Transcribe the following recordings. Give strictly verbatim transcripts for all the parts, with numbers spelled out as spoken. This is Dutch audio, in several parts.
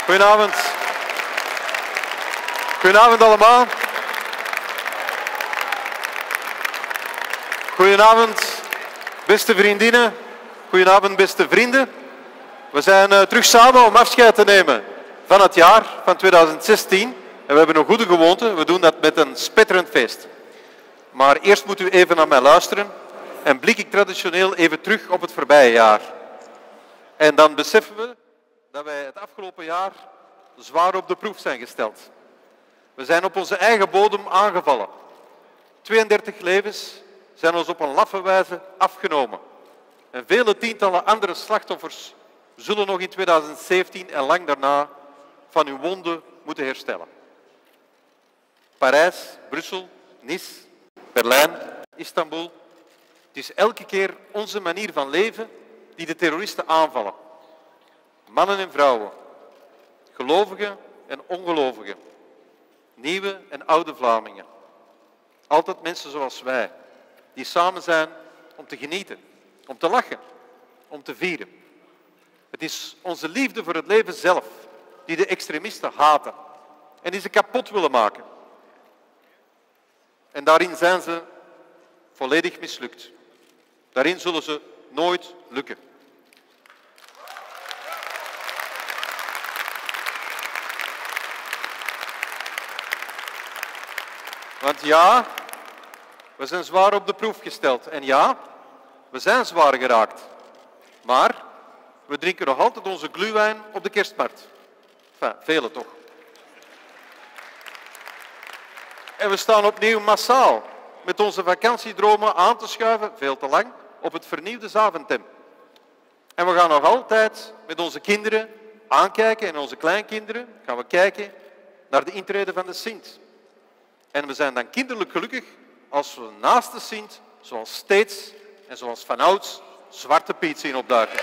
Goedenavond. Goedenavond allemaal. Goedenavond, beste vriendinnen. Goedenavond, beste vrienden. We zijn uh, terug samen om afscheid te nemen van het jaar van tweeduizend zestien. En we hebben een goede gewoonte. We doen dat met een spetterend feest. Maar eerst moet u even naar mij luisteren en blik ik traditioneel even terug op het voorbije jaar. En dan beseffen we dat wij het afgelopen jaar zwaar op de proef zijn gesteld. We zijn op onze eigen bodem aangevallen. tweeëndertig levens zijn ons op een laffe wijze afgenomen. En vele tientallen andere slachtoffers zullen nog in tweeduizend zeventien en lang daarna van hun wonden moeten herstellen. Parijs, Brussel, Nice, Berlijn, Istanbul. Het is elke keer onze manier van leven die de terroristen aanvallen. Mannen en vrouwen, gelovigen en ongelovigen, nieuwe en oude Vlamingen. Altijd mensen zoals wij, die samen zijn om te genieten, om te lachen, om te vieren. Het is onze liefde voor het leven zelf die de extremisten haten en die ze kapot willen maken. En daarin zijn ze volledig mislukt. Daarin zullen ze nooit lukken. Want ja, we zijn zwaar op de proef gesteld. En ja, we zijn zwaar geraakt. Maar we drinken nog altijd onze glühwein op de kerstmarkt. Enfin, velen toch. En we staan opnieuw massaal met onze vakantiedromen aan te schuiven, veel te lang, op het vernieuwde Zaventem. En we gaan nog altijd met onze kinderen aankijken en onze kleinkinderen gaan we kijken naar de intrede van de Sint. En we zijn dan kinderlijk gelukkig als we naast de Sint, zoals steeds en zoals vanouds, Zwarte Piet zien opduiken.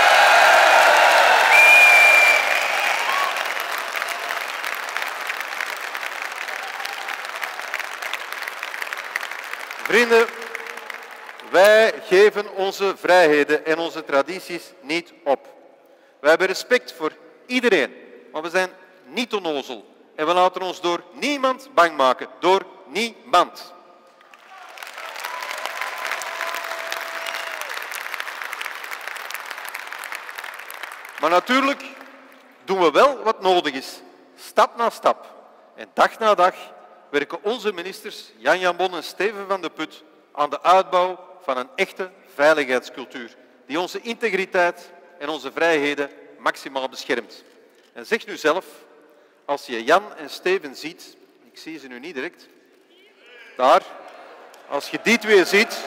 Vrienden, wij geven onze vrijheden en onze tradities niet op. Wij hebben respect voor iedereen, maar we zijn niet onnozel. En we laten ons door niemand bang maken. Door niemand. Maar natuurlijk doen we wel wat nodig is. Stap na stap. En dag na dag werken onze ministers Jan Jan Bon en Steven van de Put aan de uitbouw van een echte veiligheidscultuur die onze integriteit en onze vrijheden maximaal beschermt. En zeg nu zelf, als je Jan en Steven ziet, ik zie ze nu niet direct, daar, als je die twee ziet,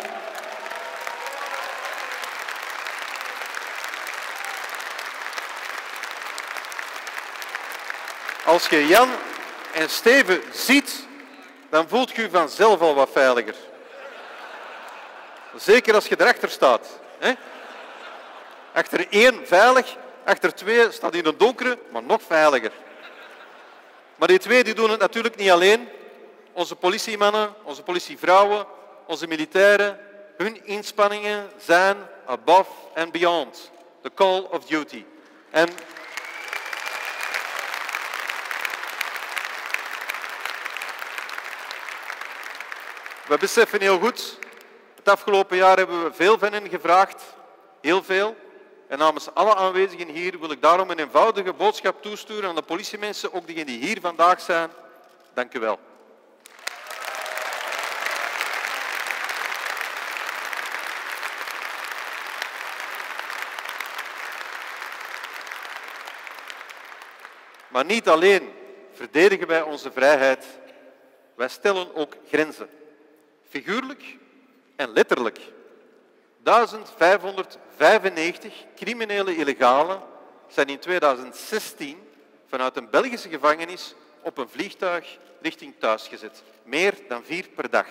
als je Jan en Steven ziet, dan voelt je je vanzelf al wat veiliger. Zeker als je erachter staat. Hè? Achter één veilig, achter twee staat in een donkere, maar nog veiliger. Maar die twee die doen het natuurlijk niet alleen. Onze politiemannen, onze politievrouwen, onze militairen, hun inspanningen zijn above and beyond. The call of duty. En we beseffen heel goed, het afgelopen jaar hebben we veel van hen gevraagd. Heel veel. En namens alle aanwezigen hier wil ik daarom een eenvoudige boodschap toesturen aan de politiemensen, ook diegenen die hier vandaag zijn. Dank u wel. Maar niet alleen verdedigen wij onze vrijheid, wij stellen ook grenzen. Figuurlijk en letterlijk. duizend vijfhonderdvijfennegentig criminele illegalen zijn in tweeduizend zestien vanuit een Belgische gevangenis op een vliegtuig richting thuis gezet. Meer dan vier per dag.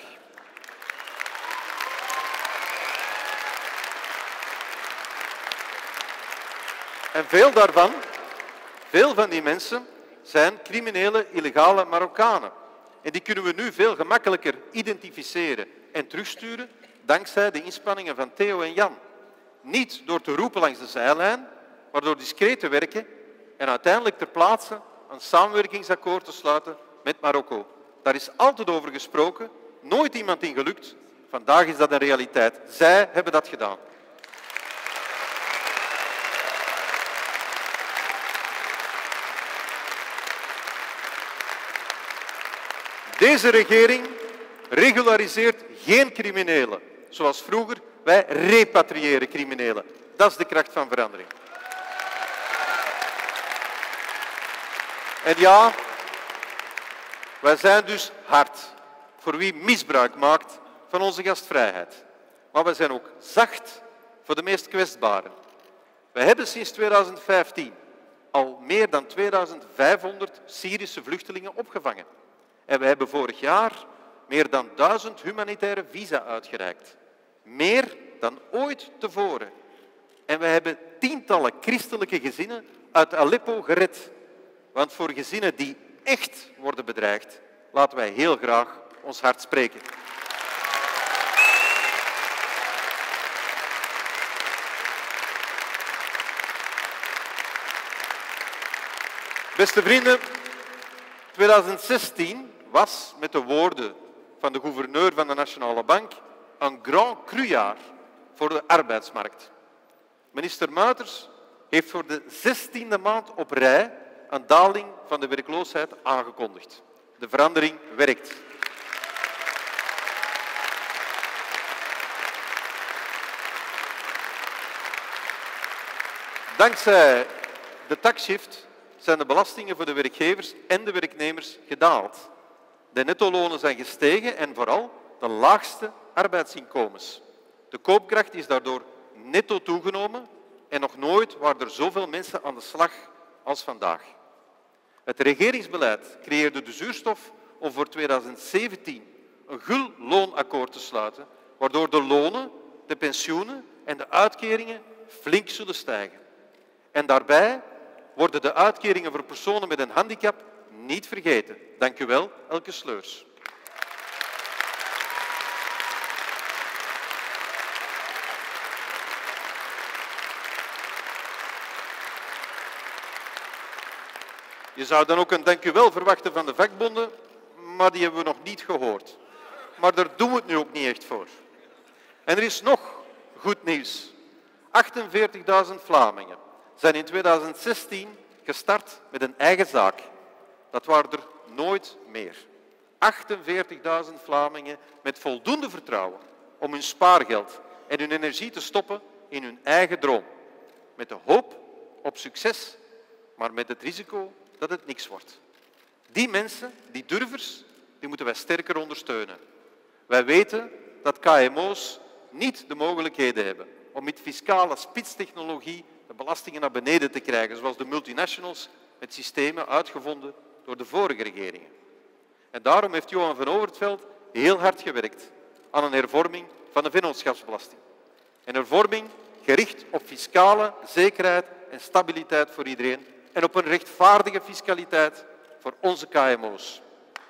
En veel daarvan, veel van die mensen, zijn criminele illegale Marokkanen. En die kunnen we nu veel gemakkelijker identificeren en terugsturen dankzij de inspanningen van Theo en Jan. Niet door te roepen langs de zijlijn, maar door discreet te werken en uiteindelijk ter plaatse een samenwerkingsakkoord te sluiten met Marokko. Daar is altijd over gesproken, nooit iemand in gelukt. Vandaag is dat een realiteit. Zij hebben dat gedaan. Deze regering regulariseert geen criminelen, zoals vroeger. Wij repatriëren criminelen. Dat is de kracht van verandering. En ja, wij zijn dus hard voor wie misbruik maakt van onze gastvrijheid. Maar wij zijn ook zacht voor de meest kwetsbaren. Wij hebben sinds tweeduizend vijftien al meer dan tweeduizendvijfhonderd Syrische vluchtelingen opgevangen. En we hebben vorig jaar meer dan duizend humanitaire visa uitgereikt. Meer dan ooit tevoren. En we hebben tientallen christelijke gezinnen uit Aleppo gered. Want voor gezinnen die echt worden bedreigd, laten wij heel graag ons hart spreken. Beste vrienden, tweeduizend zestien was, met de woorden van de gouverneur van de Nationale Bank, een grand cru-jaar voor de arbeidsmarkt. Minister Muiters heeft voor de zestiende maand op rij een daling van de werkloosheid aangekondigd. De verandering werkt. Dankzij de taxshift zijn de belastingen voor de werkgevers en de werknemers gedaald. De nettolonen zijn gestegen en vooral de laagste arbeidsinkomens. De koopkracht is daardoor netto toegenomen en nog nooit waren er zoveel mensen aan de slag als vandaag. Het regeringsbeleid creëerde de zuurstof om voor tweeduizend zeventien een gul loonakkoord te sluiten, waardoor de lonen, de pensioenen en de uitkeringen flink zullen stijgen. En daarbij worden de uitkeringen voor personen met een handicap niet vergeten. Dank u wel, Elke Sleurs. Je zou dan ook een dank u wel verwachten van de vakbonden, maar die hebben we nog niet gehoord. Maar daar doen we het nu ook niet echt voor. En er is nog goed nieuws. achtenveertigduizend Vlamingen zijn in tweeduizend zestien gestart met een eigen zaak. Dat waren er nooit meer. achtenveertigduizend Vlamingen met voldoende vertrouwen om hun spaargeld en hun energie te stoppen in hun eigen droom. Met de hoop op succes, maar met het risico dat het niks wordt. Die mensen, die durvers, die moeten wij sterker ondersteunen. Wij weten dat K M O's niet de mogelijkheden hebben om met fiscale spitstechnologie de belastingen naar beneden te krijgen, zoals de multinationals met systemen uitgevonden door de vorige regeringen. En daarom heeft Johan van Overtveld heel hard gewerkt aan een hervorming van de vennootschapsbelasting. Een hervorming gericht op fiscale zekerheid en stabiliteit voor iedereen en op een rechtvaardige fiscaliteit voor onze K M O's.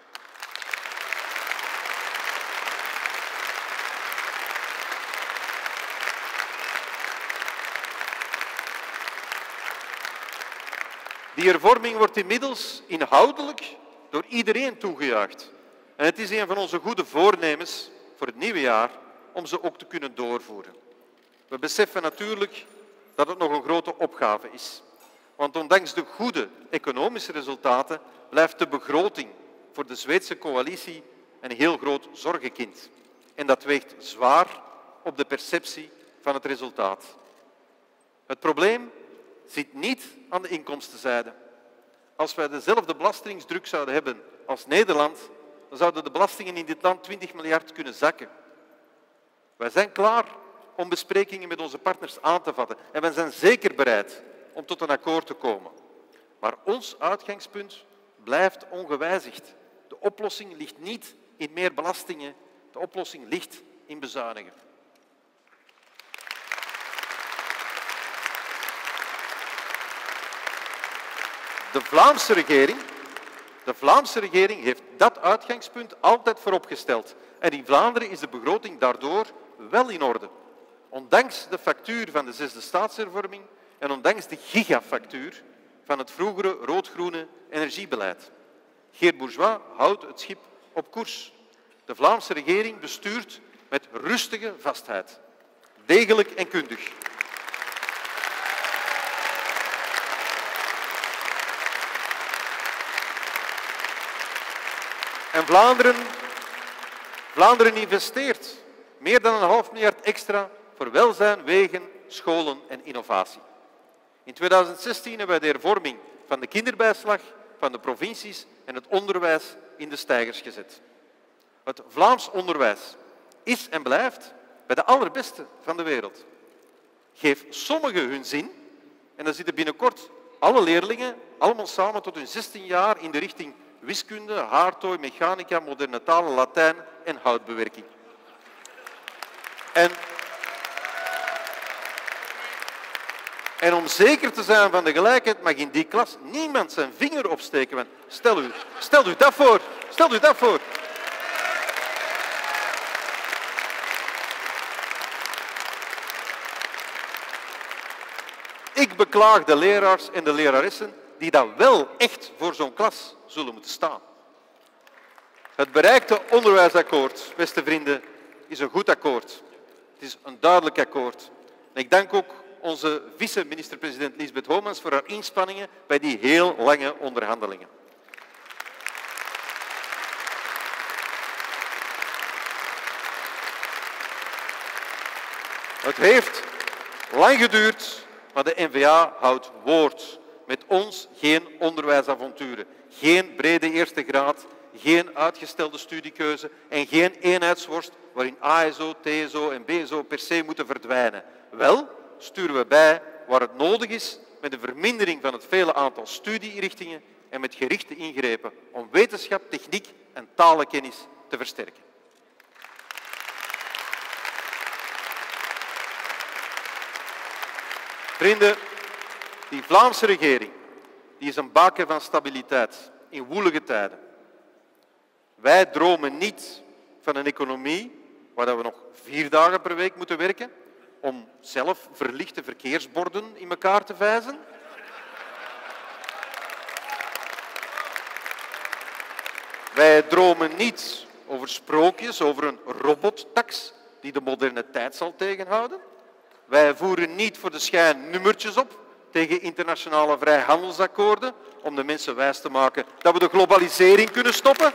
Die hervorming wordt inmiddels inhoudelijk door iedereen toegejuicht. En het is een van onze goede voornemens voor het nieuwe jaar om ze ook te kunnen doorvoeren. We beseffen natuurlijk dat het nog een grote opgave is. Want ondanks de goede economische resultaten blijft de begroting voor de Zweedse coalitie een heel groot zorgenkind. En dat weegt zwaar op de perceptie van het resultaat. Het probleem zit niet aan de inkomstenzijde. Als wij dezelfde belastingsdruk zouden hebben als Nederland, dan zouden de belastingen in dit land twintig miljard kunnen zakken. Wij zijn klaar om besprekingen met onze partners aan te vatten en wij zijn zeker bereid om tot een akkoord te komen. Maar ons uitgangspunt blijft ongewijzigd. De oplossing ligt niet in meer belastingen, de oplossing ligt in bezuinigen. De Vlaamse regering, de Vlaamse regering heeft dat uitgangspunt altijd vooropgesteld. En in Vlaanderen is de begroting daardoor wel in orde. Ondanks de factuur van de zesde staatshervorming en ondanks de gigafactuur van het vroegere rood-groene energiebeleid. Geert Bourgeois houdt het schip op koers. De Vlaamse regering bestuurt met rustige vastheid. Degelijk en kundig. En Vlaanderen, Vlaanderen investeert meer dan een half miljard extra voor welzijn, wegen, scholen en innovatie. In tweeduizend zestien hebben wij de hervorming van de kinderbijslag, van de provincies en het onderwijs in de steigers gezet. Het Vlaams onderwijs is en blijft bij de allerbeste van de wereld. Geef sommigen hun zin en dan zitten binnenkort alle leerlingen allemaal samen tot hun zestien jaar in de richting wiskunde, haartooi, mechanica, moderne talen, Latijn en houtbewerking. En, en om zeker te zijn van de gelijkheid mag in die klas niemand zijn vinger opsteken. Want stel u, stel u dat voor. Stel u dat voor. Ik beklaag de leraars en de leraressen die dan wel echt voor zo'n klas zullen moeten staan. Het bereikte onderwijsakkoord, beste vrienden, is een goed akkoord. Het is een duidelijk akkoord. En ik dank ook onze vice-minister-president Liesbeth Homans voor haar inspanningen bij die heel lange onderhandelingen. Het heeft lang geduurd, maar de N V A houdt woord. Met ons geen onderwijsavonturen, geen brede eerste graad, geen uitgestelde studiekeuze en geen eenheidsworst waarin A S O, T S O en B S O per se moeten verdwijnen. Wel sturen we bij waar het nodig is met een vermindering van het vele aantal studierichtingen en met gerichte ingrepen om wetenschap, techniek en talenkennis te versterken. Vrienden, die Vlaamse regering die is een baken van stabiliteit in woelige tijden. Wij dromen niet van een economie waar we nog vier dagen per week moeten werken om zelf verlichte verkeersborden in elkaar te vijzen. Wij dromen niet over sprookjes, over een robottax die de moderne tijd zal tegenhouden. Wij voeren niet voor de schijn nummertjes op tegen internationale vrijhandelsakkoorden om de mensen wijs te maken dat we de globalisering kunnen stoppen.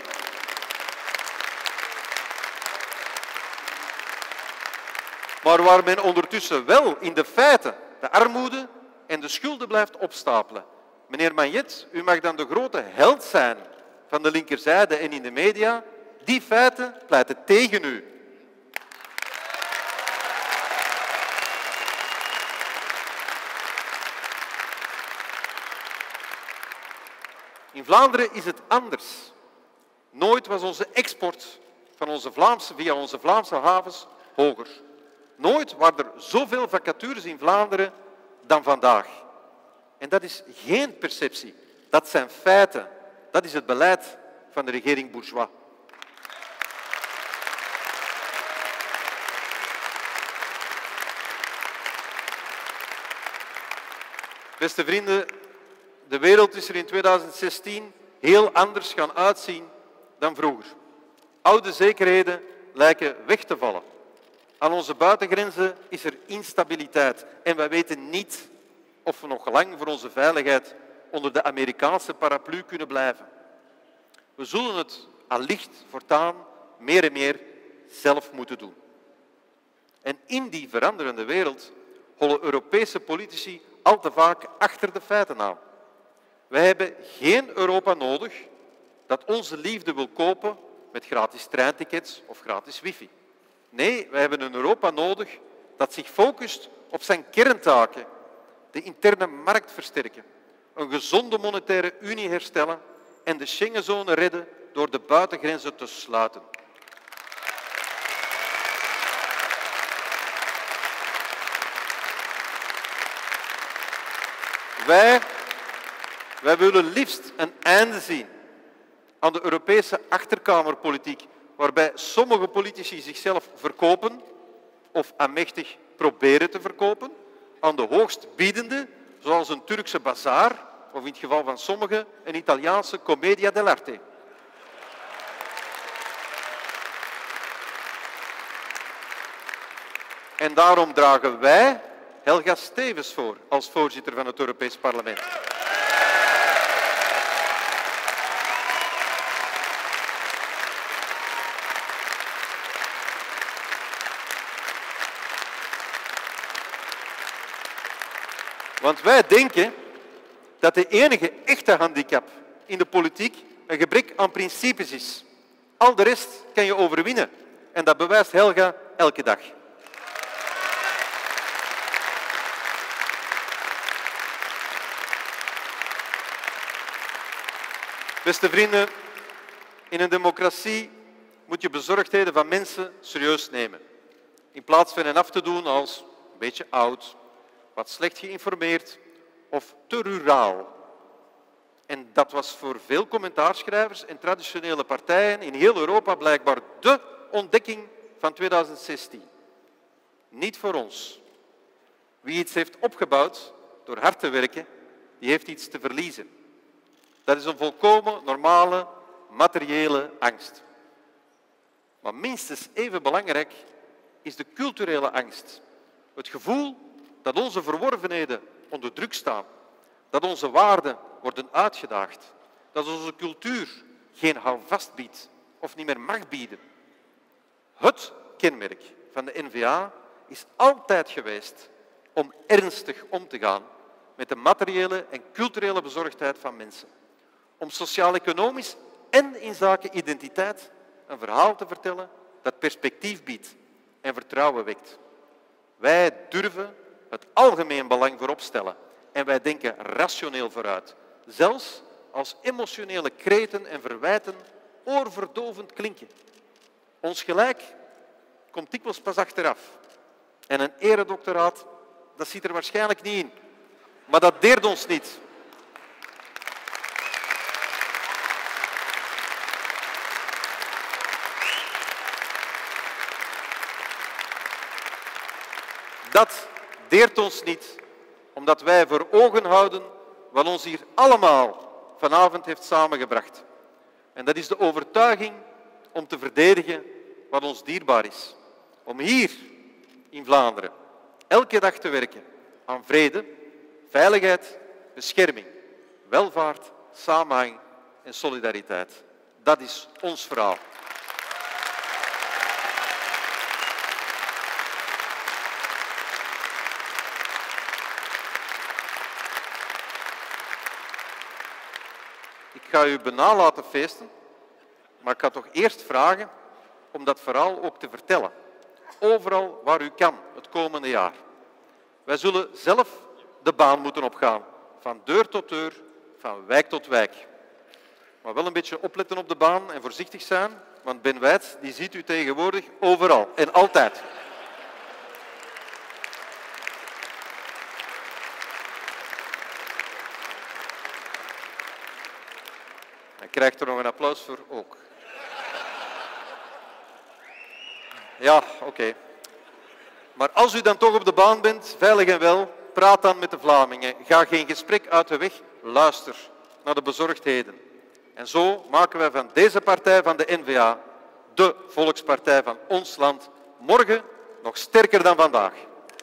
Maar waar men ondertussen wel in de feiten de armoede en de schulden blijft opstapelen. Meneer Magnet, u mag dan de grote held zijn van de linkerzijde en in de media. Die feiten pleiten tegen u. In Vlaanderen is het anders. Nooit was onze export van onze Vlaamse, via onze Vlaamse havens hoger. Nooit waren er zoveel vacatures in Vlaanderen dan vandaag. En dat is geen perceptie, dat zijn feiten. Dat is het beleid van de regering Bourgeois. Beste vrienden, de wereld is er in tweeduizend zestien heel anders gaan uitzien dan vroeger. Oude zekerheden lijken weg te vallen. Aan onze buitengrenzen is er instabiliteit en wij weten niet of we nog lang voor onze veiligheid onder de Amerikaanse paraplu kunnen blijven. We zullen het allicht voortaan meer en meer zelf moeten doen. En in die veranderende wereld hollen Europese politici al te vaak achter de feiten aan. Wij hebben geen Europa nodig dat onze liefde wil kopen met gratis treintickets of gratis wifi. Nee, wij hebben een Europa nodig dat zich focust op zijn kerntaken. De interne markt versterken, een gezonde monetaire unie herstellen en de Schengenzone redden door de buitengrenzen te sluiten. Wij, wij willen liefst een einde zien aan de Europese achterkamerpolitiek, waarbij sommige politici zichzelf verkopen of aanmächtig proberen te verkopen aan de hoogstbiedende, zoals een Turkse bazaar of in het geval van sommigen een Italiaanse commedia dell'arte. En daarom dragen wij Helga Stevens voor als voorzitter van het Europees Parlement. Want wij denken dat de enige echte handicap in de politiek een gebrek aan principes is. Al de rest kan je overwinnen. En dat bewijst Helga elke dag. Beste vrienden, in een democratie moet je bezorgdheden van mensen serieus nemen. In plaats van hen af te doen als een beetje oud, wat slecht geïnformeerd of te ruraal. En dat was voor veel commentaarschrijvers en traditionele partijen in heel Europa blijkbaar dé ontdekking van tweeduizend zestien. Niet voor ons. Wie iets heeft opgebouwd door hard te werken, die heeft iets te verliezen. Dat is een volkomen normale, materiële angst. Maar minstens even belangrijk is de culturele angst. Het gevoel dat onze verworvenheden onder druk staan, dat onze waarden worden uitgedaagd, dat onze cultuur geen houvast biedt of niet meer mag bieden. Het kenmerk van de N V A is altijd geweest om ernstig om te gaan met de materiële en culturele bezorgdheid van mensen. Om sociaal-economisch en in zaken identiteit een verhaal te vertellen dat perspectief biedt en vertrouwen wekt. Wij durven het algemeen belang voorop stellen en wij denken rationeel vooruit. Zelfs als emotionele kreten en verwijten oorverdovend klinken. Ons gelijk komt dikwijls pas achteraf. En een eredoctoraat, dat zit er waarschijnlijk niet in. Maar dat deert ons niet. Dat deert ons niet, omdat wij voor ogen houden wat ons hier allemaal vanavond heeft samengebracht. En dat is de overtuiging om te verdedigen wat ons dierbaar is. Om hier in Vlaanderen elke dag te werken aan vrede, veiligheid, bescherming, welvaart, samenhang en solidariteit. Dat is ons verhaal. Ik ga u bijna laten feesten, maar ik ga toch eerst vragen om dat verhaal ook te vertellen. Overal waar u kan, het komende jaar. Wij zullen zelf de baan moeten opgaan, van deur tot deur, van wijk tot wijk. Maar wel een beetje opletten op de baan en voorzichtig zijn, want Ben Wijts die ziet u tegenwoordig overal en altijd. Hij krijgt er nog een applaus voor ook. Ja, oké. Okay. Maar als u dan toch op de baan bent, veilig en wel, praat dan met de Vlamingen. Ga geen gesprek uit de weg, luister naar de bezorgdheden. En zo maken wij van deze partij van de N V A de volkspartij van ons land. Morgen nog sterker dan vandaag.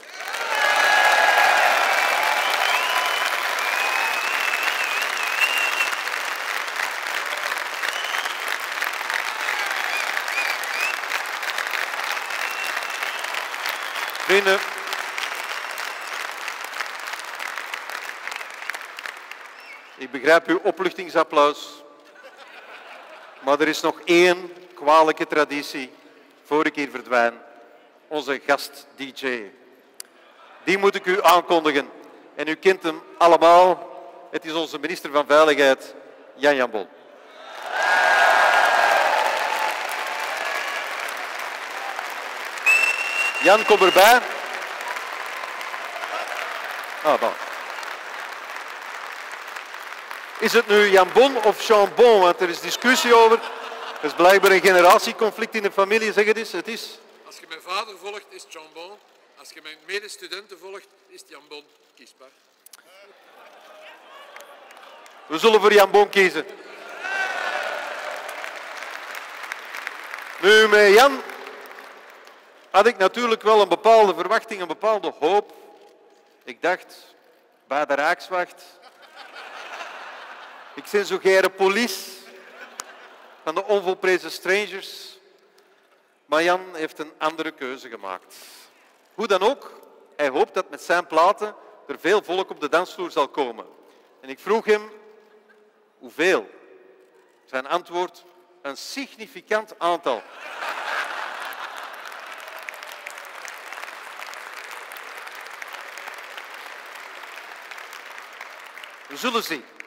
Vrienden, ik begrijp uw opluchtingsapplaus, maar er is nog één kwalijke traditie voor ik hier verdwijn. Onze gast-D J. Die moet ik u aankondigen. En u kent hem allemaal. Het is onze minister van Veiligheid, Jan Jambon. Jan, kom erbij. Ah, bon. Is het nu Jambon of Chambon? Want er is discussie over. Er is blijkbaar een generatieconflict in de familie. Zeg het eens, het is. Als je mijn vader volgt, is het Chambon. Als je mijn medestudenten volgt, is het Jambon. Kiesbaar. We zullen voor Jan Bon kiezen. Nu, met Jan had ik natuurlijk wel een bepaalde verwachting, een bepaalde hoop. Ik dacht, bij de Rijkswacht. Ik ben zo gere police van de onvolprezen strangers. Maar Jan heeft een andere keuze gemaakt. Hoe dan ook, hij hoopt dat met zijn platen er veel volk op de dansvloer zal komen. En ik vroeg hem, hoeveel? Zijn antwoord, een significant aantal. We zullen zien.